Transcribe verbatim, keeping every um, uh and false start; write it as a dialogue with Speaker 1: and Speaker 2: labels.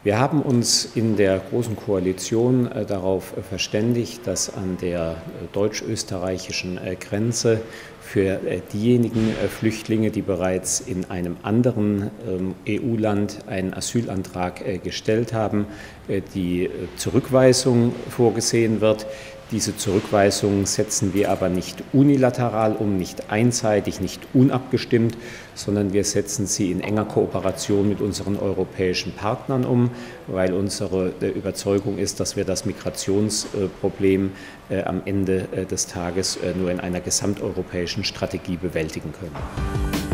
Speaker 1: Wir haben uns in der Großen Koalition darauf verständigt, dass an der deutsch-österreichischen Grenze für diejenigen Flüchtlinge, die bereits in einem anderen E U-Land einen Asylantrag gestellt haben, die Zurückweisung vorgesehen wird. Diese Zurückweisung setzen wir aber nicht unilateral um, nicht einseitig, nicht unabgestimmt, sondern wir setzen sie in enger Kooperation mit unseren europäischen Partnern um, weil unsere Überzeugung ist, dass wir das Migrationsproblem am Ende des Tages nur in einer gesamteuropäischen Strategie bewältigen können.